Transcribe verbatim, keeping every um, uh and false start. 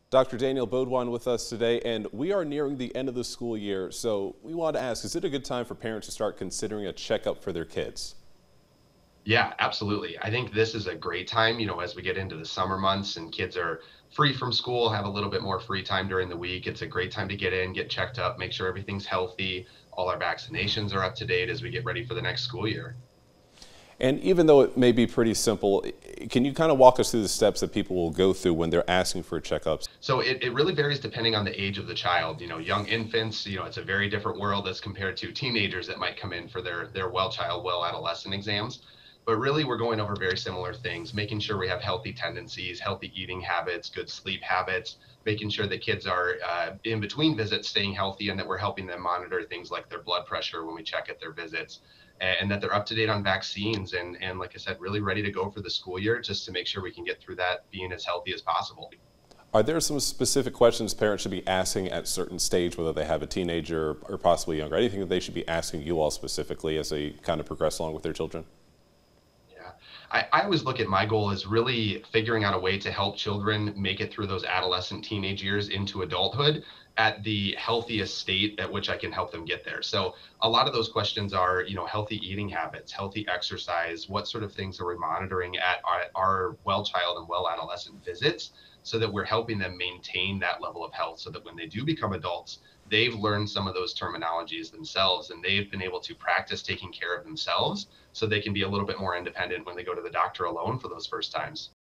Doctor Daniel Baudouin with us today, and we are nearing the end of the school year, so we want to ask, is it a good time for parents to start considering a checkup for their kids? Yeah, absolutely. I think this is a great time, you know, as we get into the summer months and kids are free from school, have a little bit more free time during the week. It's a great time to get in, get checked up, make sure everything's healthy, all our vaccinations are up to date as we get ready for the next school year. And even though it may be pretty simple, can you kind of walk us through the steps that people will go through when they're asking for checkups? So it, it really varies depending on the age of the child. You know, young infants, you know, it's a very different world as compared to teenagers that might come in for their their well child, well adolescent exams. But really, we're going over very similar things, making sure we have healthy tendencies, healthy eating habits, good sleep habits, making sure that kids are uh, in between visits staying healthy and that we're helping them monitor things like their blood pressure when we check at their visits and that they're up to date on vaccines and and like I said, really ready to go for the school year just to make sure we can get through that being as healthy as possible. Are there some specific questions parents should be asking at certain stage, whether they have a teenager or possibly younger? Anything that they should be asking you all specifically as they kind of progress along with their children? Yeah. I, I always look at my goal as really figuring out a way to help children make it through those adolescent teenage years into adulthood at the healthiest state at which I can help them get there. So a lot of those questions are, you know, healthy eating habits, healthy exercise, what sort of things are we monitoring at our, our well child and well adolescent visits so that we're helping them maintain that level of health so that when they do become adults, they've learned some of those terminologies themselves and they've been able to practice taking care of themselves so they can be a little bit more independent when they go to the doctor alone for those first times.